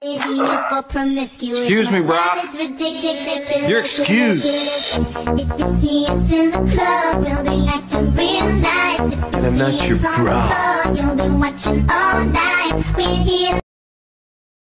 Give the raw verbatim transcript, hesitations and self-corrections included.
Excuse me, Rob. You're excused. If you see us in the club, we'll be acting real nice. And I'm not your bra. You'll be watching all night. We're here.